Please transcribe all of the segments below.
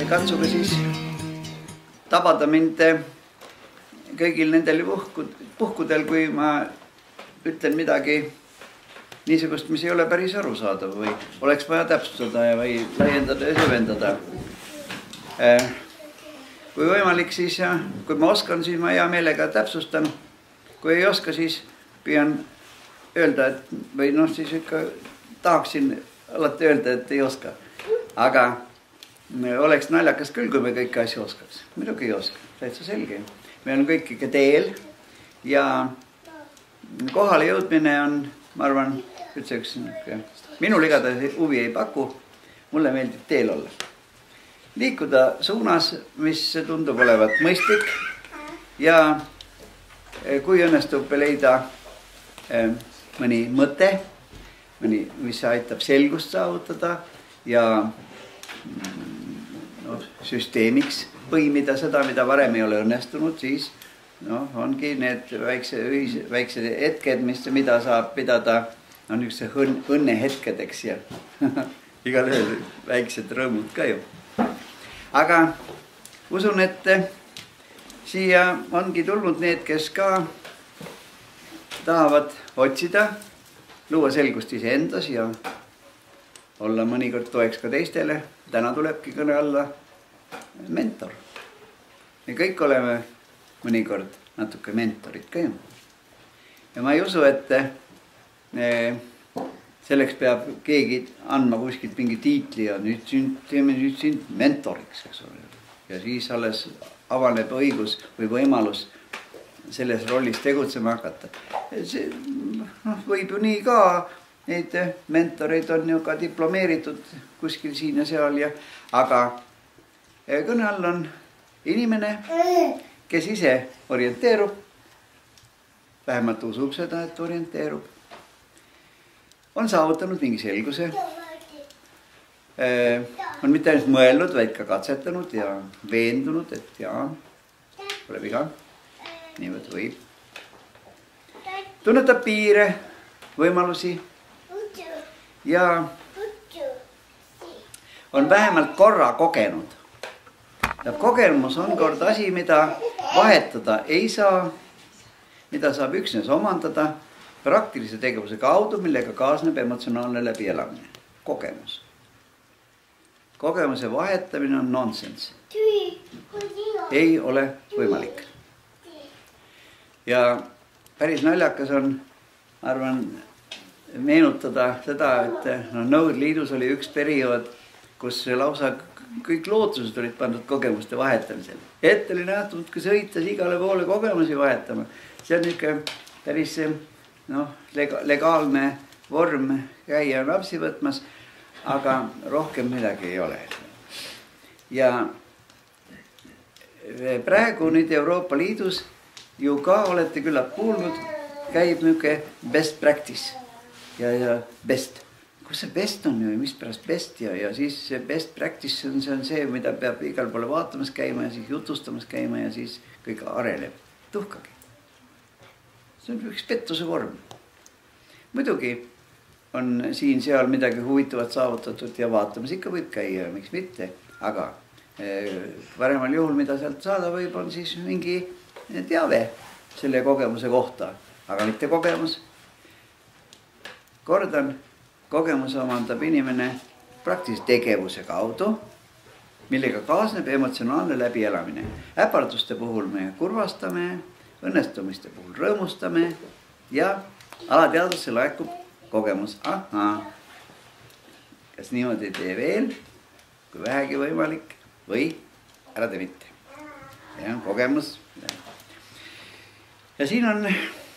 katsuge siis tabada mind kõigil nendel puhkudel, kui ma ütlen midagi niisugust, mis ei ole päris arusaadav või oleks vaja täpsustada või laiendada ja süvendada. Kui võimalik, siis kui ma oskan, siis ma hea meelega täpsustan. Kui ei oska, siis püüan öelda, et või noh, siis ikka tahaksin alati öelda, et ei oska. Aga oleks naljakas küll, kui me kõiki asju oskaks. Muidugi ei oska, täitsa selge. Me on kõik ikka teel ja kohale jõudmine on, ma arvan, üldse üks minul igatahes huvi ei paku. Mulle meeldib teel olla. Liikuda suunas, mis tundub olevat mõistlik ja kui õnnestub leida mõni mõte, mis aitab selgust saavutada ja süsteemiks põimida seda, mida varem ei ole õnnestunud, siis ongi need väiksed hetked, mida saab pidada õnnehetkedeks ja igal ühel väiksed rõõmud ka ju. Aga usun, et siia ongi tulnud need, kes ka tahavad otsida, luua selgust iseendas ja olla mõnikord toeks ka teistele. Täna tulebki kõne alla mentor. Me kõik oleme mõnikord natuke mentorid ka ju. Ja ma ei usu, et selleks peab keegi andma kuskilt mingi tiitli ja nüüd teeme sind mentoriks. Ja siis alles avaneb õigus või võimalus selles rollis tegutsema hakata. See võib ju nii ka, neid mentoreid on ju ka diplomeeritud kuskil siin ja seal, aga kõne all on inimene, kes ise orienteerub, vähemalt usub seda, et orienteerub, on saavutanud mingi selguse, on mitte ainult mõelnud, vaid ka katsetanud ja veendunud, et jaa, pole viga, niivõrd võib. Tunnetab piire, võimalusi ja on vähemalt korra kogenud. Ja kogemus on kord asi, mida vahetada ei saa, mida saab üksnes omandada praktilise tegevuse kaudu, millega kaasneb emotsionaalne läbielamine. Kogemus. Kogemuse vahetamine on nonsense. Ei ole võimalik. Ja päris naljakas on, ma arvan, meenutada seda, et Nõukogude Liidus oli üks periood, kus lausa kõik lootused olid pandud kogemuste vahetamisel. Ette oli nähtud, kui sõites igale poole kogemusi vahetama. See on ikka päris legaalne vorm käia lapsi võtmas, aga rohkem midagi ei ole. Ja praegu nüüd Euroopa Liidus ju ka olete küllap kuulnud, käib niuke best practice ja best. Kus see best on ja mis pärast best ja siis see best practice on see, mida peab igal poole vaatamas käima ja siis jutustamas käima ja siis kõik areneb. Tuhkagi. See on üks pettuse vorm. Muidugi on siin-seal midagi huvitavat saavutatud ja vaatamas ikka võib käia, miks mitte, aga paremal juhul, mida sealt saada võib, on siis mingi teave selle kogemuse kohta, aga mitte kogemus. Kordan, kogemuse omandab inimene praktilise tegevuse kaudu, millega kaasneb emotsionaalne läbielamine. Äparduste puhul me kurvastame, õnnestumiste puhul rõõmustame ja alateadvusse laekub kogemus. Ahaa, kas niimoodi tee veel, kui vähegi võimalik või ära tee mitte. Ja kogemus. Ja siin on,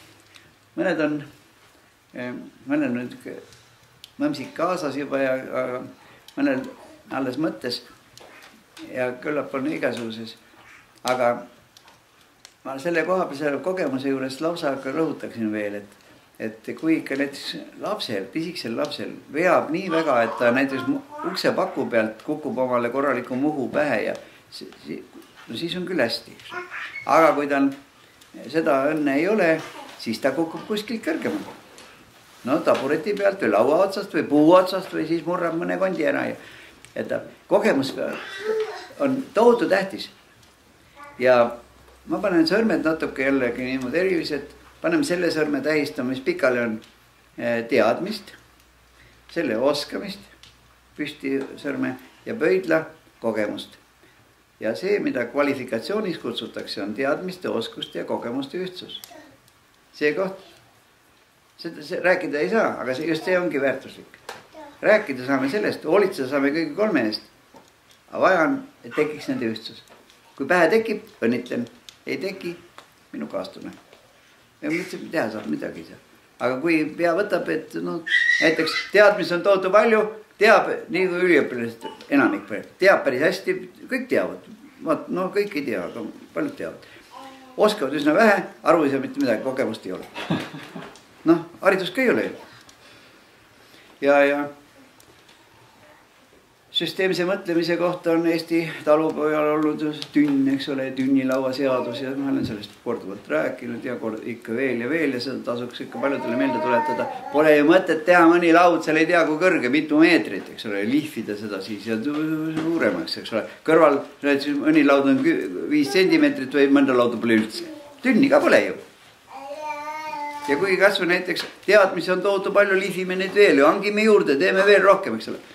mõnel nüüd mõmsik kaasas juba ja mõnel alles mõttes ja küllap on igasuguses. Aga ma selle koha peal selle kogemuse juures lausa rõhutaksin veel, et kui ikka näiteks lapsel, pisiksel lapsel veab nii väga, et ta näiteks uksepaku pealt kukub omale korraliku muhu pähe ja siis on küll hästi. Aga kui tal seda õnne ei ole, siis ta kukub kuskilt kõrgemalt. No tabureti pealt või laua otsast või puu otsast või siis murrab mõne kondi ära. Et kogemus on tohutu tähtis. Ja ma panen sõrmed natuke jällegi niimoodi erilised. Paneme selle sõrme tähistama, mis pikali on teadmist, selle oskamist, püsti sõrme ja pöidla kogemust. Ja see, mida kvalifikatsioonis kutsutakse, on teadmiste, oskuste ja kogemuste ühtsus. See koht, rääkida ei saa, aga just see ongi väärtuslik. Rääkida saame sellest, hoolitseda saame kõigi kolme eest. Aga vaja on, et tekiks nende ühtsus. Kui pähe tekib, õnnitlen, ei teki, minu kaastunne. Ja mõtlesin, teha saab, midagi ei saa. Aga kui pea võtab, et näiteks teadmis on tohutu palju, teab, nii kui üliõpilased, enamik teab päris hästi, kõik teavad. Kõik ei tea, aga paljud teavad. Oskavad üsna vähe, aru ei saa mitte midagi, kogemust ei ole. Haridus ka ei ole ju. Ja süsteemse mõtlemise kohta on Eesti talupojal olnud tünn, eks ole, tünnilaua seadus ja ma olen sellest korduvalt rääkinud ja ikka veel ja seda tasuks ikka paljudele meelde tuletada. Pole ju mõtet teha mõni laud, seal ei tea kui kõrge, mitu meetrit, eks ole, lihvida seda siis ja suuremaks, eks ole. Kõrval mõni laud on 5 sentimeetrit või mõnda lauda pole üldse. Tünni ka pole ju. Ja kui kasvu näiteks teadmisi on tohutu palju, lihvime neid veel ju, hangime juurde, teeme veel rohkem, eks ole.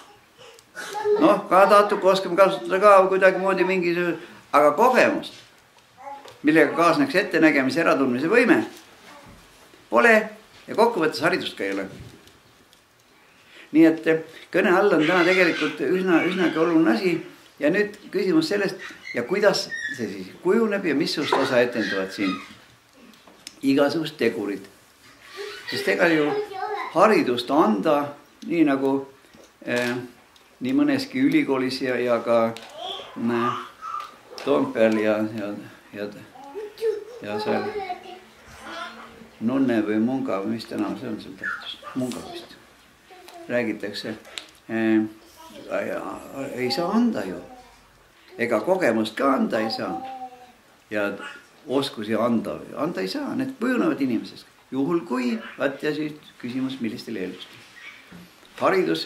Ka natuke oskame kasutada ka kuidagi moodi mingisugune, aga kogemust, millega kaasneks ettenägemise äratundmise võime, pole ja kokkuvõttes haridust ka ei ole. Nii et kõne all on täna tegelikult üsnagi oluline asi ja nüüd küsimus sellest ja kuidas see siis kujuneb ja missugust osa etendavad siin igasugust tegurid. Sest ega ju haridust anda nii nagu nii mõneski ülikoolis ja ka Toompeal ja seal Nunne või Munga, mis täna see on seal tähtus? Munga vist. Räägitakse. Ei saa anda ju. Ega kogemust ka anda ei saa. Ja oskusi anda ei saa. Need kujunevad inimesest. Juhul kui, ja siis küsimus, millistel eeldustel.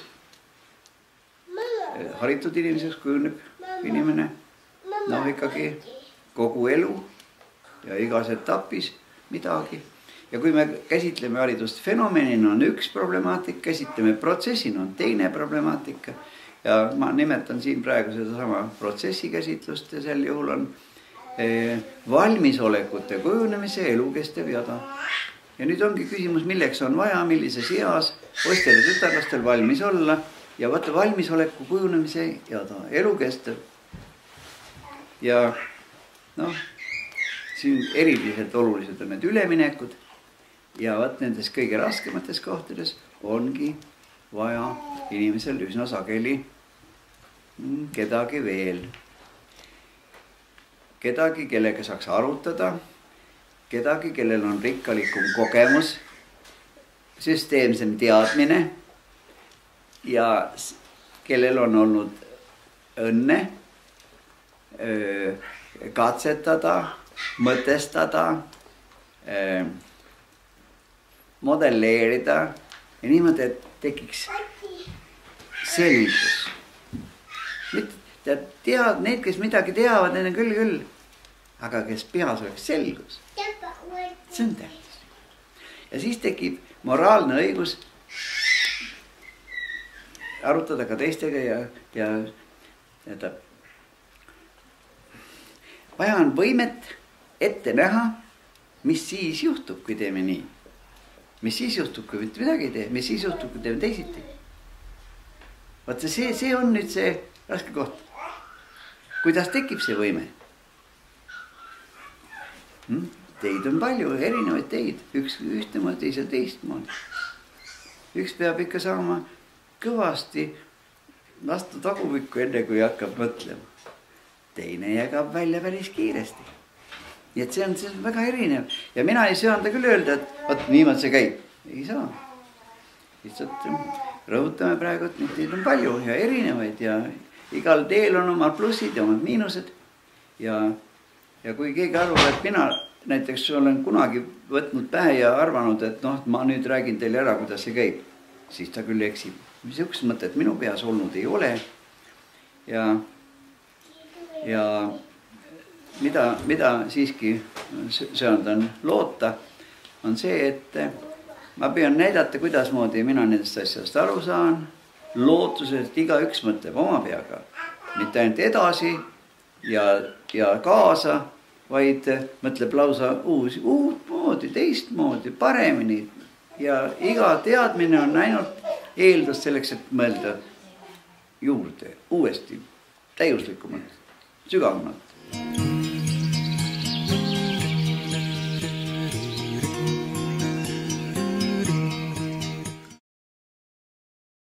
Haritud inimeseks kujuneb inimene ikkagi kogu elu ja igas etapis midagi. Ja kui me käsitleme haridust fenomenina on üks problemaatika, käsitleme protsessina on teine problemaatika ja ma nimetan siin praegu seda sama protsessi käsitlust ja sel juhul on valmisolekute kujunemise elukestev jada. Ja nüüd ongi küsimus, milleks on vaja, millises eas poistel ja tütarlastel valmis olla ja vaata valmisoleku kujunemise jada, elukestev. Ja siin eriliselt olulised on need üleminekud ja vaat nendes kõige raskemates kohtades ongi vaja inimesel üsna sageli kedagi veel. Kedagi, kellega saaks arutada, kedagi, kellel on rikkalikum kogemus, süsteemsem teadmine ja kellel on olnud õnne katsetada, mõtestada, modelleerida ja niimoodi, et tekiks selgus. Need, kes midagi teavad, need on küll, aga kes peas oleks selgus, see on tähtis. Ja siis tekib moraalne õigus arutada ka teistega ja vaja on võimet ette näha, mis siis juhtub, kui teeme nii. Mis siis juhtub, kui mitte midagi ei tee, mis siis juhtub, kui teeme teisiti. Vaata see on nüüd see raske koht. Kuidas tekib see võime? Teid on palju, erinevaid teid. Üks ühtemoodi, teisel teistmoodi. Üks peab ikka saama kõvasti vastu tagumikku enne, kui hakkab mõtlema. Teine jagab välja päris kiiresti. Nii et see on väga erinev. Ja mina ei söanda küll öelda, et niimoodi see käib. Ei saa. Lihtsalt rõhutame praegu, et neid on palju ja erinevaid ja igal teel on omad plussid ja omad miinused. Ja kui keegi arvab, et mina näiteks olen kunagi võtnud pähe ja arvanud, et ma nüüd räägin teile ära, kuidas see käib, siis ta küll eksib. Mis üks mõte, et minu peas olnud ei ole. Ja ja mida siiski söandan loota, on see, et ma püüan näidata, kuidas moodi mina nendest asjast aru saan, lootuses, et igaüks mõtleb oma peaga, mitte ainult edasi ja kaasa, vaid mõtleb lausa uut moodi, teistmoodi, paremini. Ja iga teadmine on ainult eeldus selleks, et mõelda juurde, uuesti, täiuslikumalt, sügavamalt.